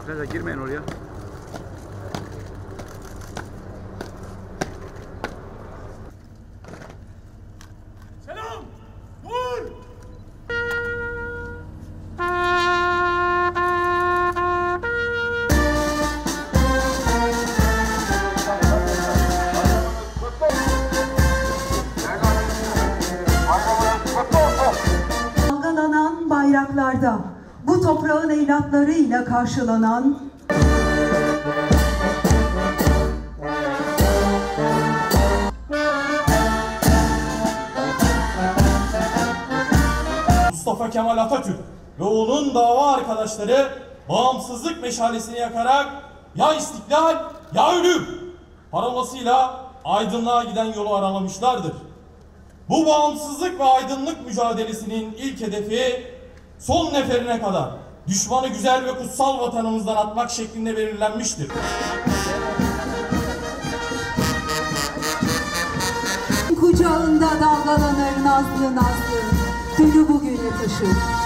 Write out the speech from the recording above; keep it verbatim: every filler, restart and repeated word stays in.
Arkadaşlar girmeyin oraya. Selam! Vur! Dalgalanan bayraklarda bu toprağın evlatlarıyla karşılanan Mustafa Kemal Atatürk ve onun dava arkadaşları bağımsızlık meşalesini yakarak ya istiklal ya ölüm parolasıyla aydınlığa giden yolu aralamışlardır. Bu bağımsızlık ve aydınlık mücadelesinin ilk hedefi son neferine kadar düşmanı güzel ve kutsal vatanımızdan atmak şeklinde belirlenmiştir. kucağında dalgalanır nazlı nazlı, gülü bugüne taşır.